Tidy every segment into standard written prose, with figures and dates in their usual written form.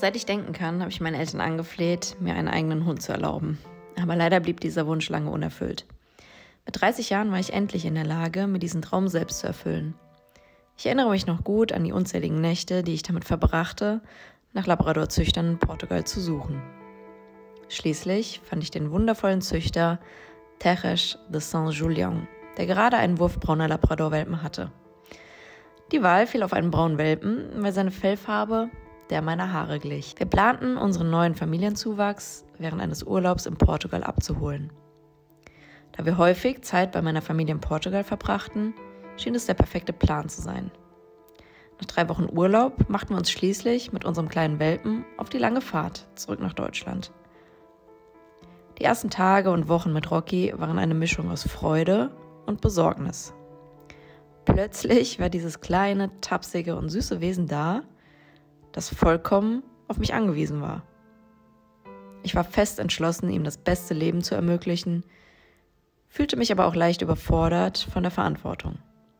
Seit ich denken kann, habe ich meine Eltern angefleht, mir einen eigenen Hund zu erlauben. Aber leider blieb dieser Wunsch lange unerfüllt. Mit 30 Jahren war ich endlich in der Lage, mir diesen Traum selbst zu erfüllen. Ich erinnere mich noch gut an die unzähligen Nächte, die ich damit verbrachte, nach Labrador-Züchtern in Portugal zu suchen. Schließlich fand ich den wundervollen Züchter Tejas de Saint-Julian, der gerade einen Wurf brauner Labrador-Welpen hatte. Die Wahl fiel auf einen braunen Welpen, weil seine Fellfarbe der meiner Haare glich. Wir planten, unseren neuen Familienzuwachs während eines Urlaubs in Portugal abzuholen. Da wir häufig Zeit bei meiner Familie in Portugal verbrachten, schien es der perfekte Plan zu sein. Nach 3 Wochen Urlaub machten wir uns schließlich mit unserem kleinen Welpen auf die lange Fahrt zurück nach Deutschland. Die ersten Tage und Wochen mit Rocky waren eine Mischung aus Freude und Besorgnis. Plötzlich war dieses kleine, tapsige und süße Wesen da, das vollkommen auf mich angewiesen war. Ich war fest entschlossen, ihm das beste Leben zu ermöglichen, fühlte mich aber auch leicht überfordert von der Verantwortung.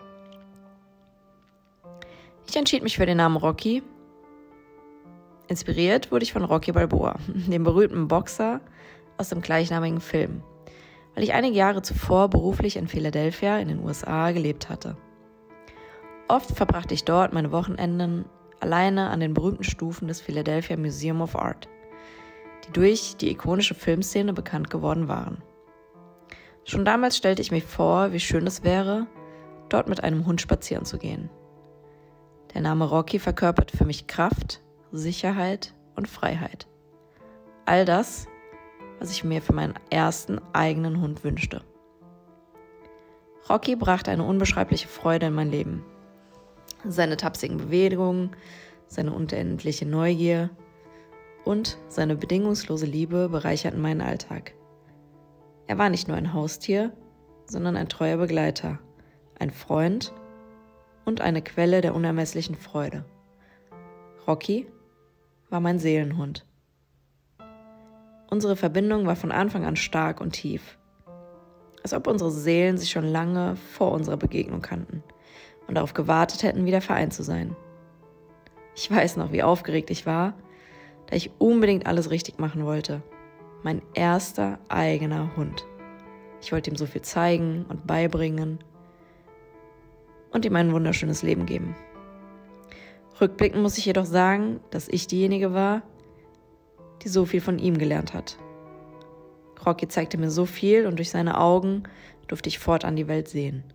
Ich entschied mich für den Namen Rocky. Inspiriert wurde ich von Rocky Balboa, dem berühmten Boxer aus dem gleichnamigen Film, weil ich einige Jahre zuvor beruflich in Philadelphia in den USA gelebt hatte. Oft verbrachte ich dort meine Wochenenden alleine an den berühmten Stufen des Philadelphia Museum of Art, die durch die ikonische Filmszene bekannt geworden waren. Schon damals stellte ich mir vor, wie schön es wäre, dort mit einem Hund spazieren zu gehen. Der Name Rocky verkörpert für mich Kraft, Sicherheit und Freiheit. All das, was ich mir für meinen ersten eigenen Hund wünschte. Rocky brachte eine unbeschreibliche Freude in mein Leben. Seine tapsigen Bewegungen, seine unendliche Neugier und seine bedingungslose Liebe bereicherten meinen Alltag. Er war nicht nur ein Haustier, sondern ein treuer Begleiter, ein Freund und eine Quelle der unermesslichen Freude. Rocky war mein Seelenhund. Unsere Verbindung war von Anfang an stark und tief, als ob unsere Seelen sich schon lange vor unserer Begegnung kannten und darauf gewartet hätten, wieder vereint zu sein. Ich weiß noch, wie aufgeregt ich war, da ich unbedingt alles richtig machen wollte. Mein erster eigener Hund. Ich wollte ihm so viel zeigen und beibringen und ihm ein wunderschönes Leben geben. Rückblickend muss ich jedoch sagen, dass ich diejenige war, die so viel von ihm gelernt hat. Rocky zeigte mir so viel und durch seine Augen durfte ich fortan die Welt sehen.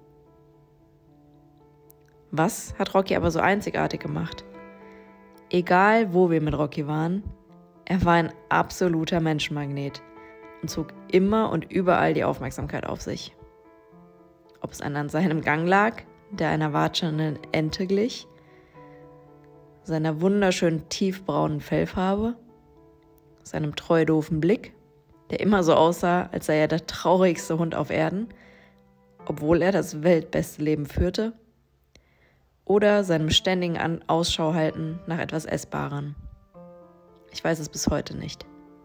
Was hat Rocky aber so einzigartig gemacht? Egal, wo wir mit Rocky waren, er war ein absoluter Menschenmagnet und zog immer und überall die Aufmerksamkeit auf sich. Ob es an seinem Gang lag, der einer watschelnden Ente glich, seiner wunderschönen tiefbraunen Fellfarbe, seinem treu doofen Blick, der immer so aussah, als sei er der traurigste Hund auf Erden, obwohl er das weltbeste Leben führte, oder seinem ständigen Ausschau halten nach etwas Essbarem. Ich weiß es bis heute nicht.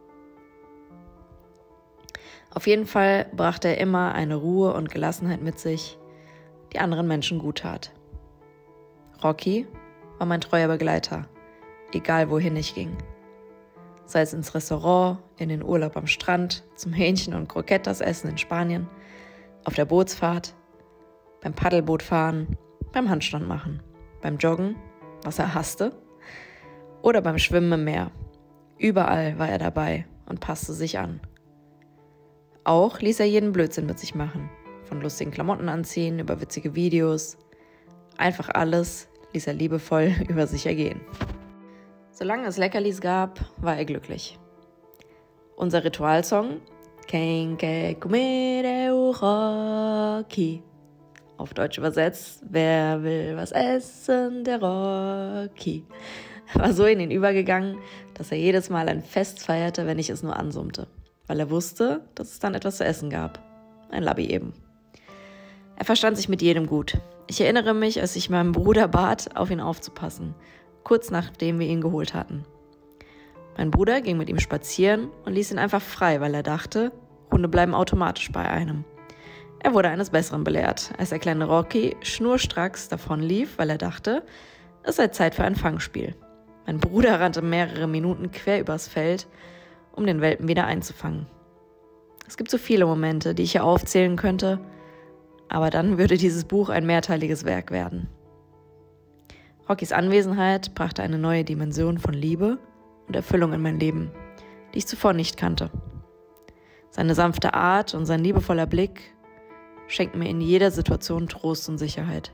Auf jeden Fall brachte er immer eine Ruhe und Gelassenheit mit sich, die anderen Menschen gut tat. Rocky war mein treuer Begleiter, egal wohin ich ging. Sei es ins Restaurant, in den Urlaub am Strand, zum Hähnchen- und Croquetas essen in Spanien, auf der Bootsfahrt, beim Paddelbootfahren, beim Handstand machen, beim Joggen, was er hasste, oder beim Schwimmen im Meer. Überall war er dabei und passte sich an. Auch ließ er jeden Blödsinn mit sich machen, von lustigen Klamotten anziehen über witzige Videos. Einfach alles ließ er liebevoll über sich ergehen. Solange es Leckerlis gab, war er glücklich. Unser Ritualsong Quem quer comer o Rocky. Auf Deutsch übersetzt, wer will was essen, der Rocky. War so in ihn übergegangen, dass er jedes Mal ein Fest feierte, wenn ich es nur ansummte, weil er wusste, dass es dann etwas zu essen gab. Ein Labby eben. Er verstand sich mit jedem gut. Ich erinnere mich, als ich meinem Bruder bat, auf ihn aufzupassen, kurz nachdem wir ihn geholt hatten. Mein Bruder ging mit ihm spazieren und ließ ihn einfach frei, weil er dachte, Hunde bleiben automatisch bei einem. Er wurde eines Besseren belehrt, als der kleine Rocky schnurstracks davonlief, weil er dachte, es sei Zeit für ein Fangspiel. Mein Bruder rannte mehrere Minuten quer übers Feld, um den Welpen wieder einzufangen. Es gibt so viele Momente, die ich hier aufzählen könnte, aber dann würde dieses Buch ein mehrteiliges Werk werden. Rockys Anwesenheit brachte eine neue Dimension von Liebe und Erfüllung in mein Leben, die ich zuvor nicht kannte. Seine sanfte Art und sein liebevoller Blick schenkten mir in jeder Situation Trost und Sicherheit.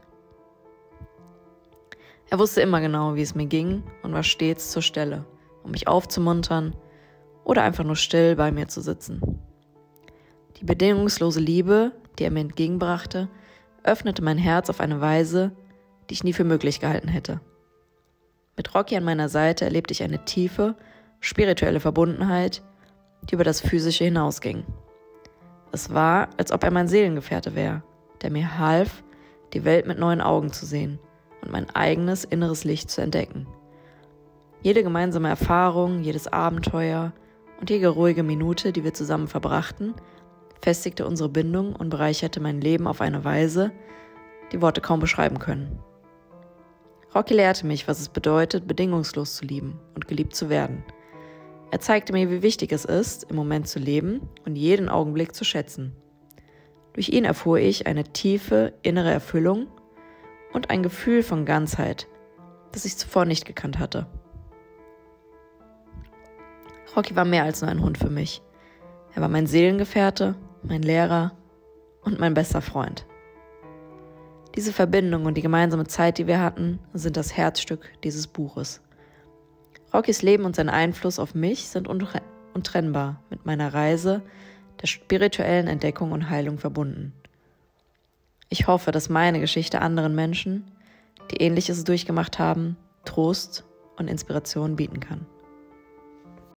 Er wusste immer genau, wie es mir ging und war stets zur Stelle, um mich aufzumuntern oder einfach nur still bei mir zu sitzen. Die bedingungslose Liebe, die er mir entgegenbrachte, öffnete mein Herz auf eine Weise, die ich nie für möglich gehalten hätte. Mit Rocky an meiner Seite erlebte ich eine tiefe, spirituelle Verbundenheit, die über das Physische hinausging. Es war, als ob er mein Seelengefährte wäre, der mir half, die Welt mit neuen Augen zu sehen und mein eigenes inneres Licht zu entdecken. Jede gemeinsame Erfahrung, jedes Abenteuer und jede ruhige Minute, die wir zusammen verbrachten, festigte unsere Bindung und bereicherte mein Leben auf eine Weise, die Worte kaum beschreiben können. Rocky lehrte mich, was es bedeutet, bedingungslos zu lieben und geliebt zu werden. Er zeigte mir, wie wichtig es ist, im Moment zu leben und jeden Augenblick zu schätzen. Durch ihn erfuhr ich eine tiefe innere Erfüllung und ein Gefühl von Ganzheit, das ich zuvor nicht gekannt hatte. Rocky war mehr als nur ein Hund für mich. Er war mein Seelengefährte, mein Lehrer und mein bester Freund. Diese Verbindung und die gemeinsame Zeit, die wir hatten, sind das Herzstück dieses Buches. Rockys Leben und sein Einfluss auf mich sind untrennbar mit meiner Reise der spirituellen Entdeckung und Heilung verbunden. Ich hoffe, dass meine Geschichte anderen Menschen, die Ähnliches durchgemacht haben, Trost und Inspiration bieten kann.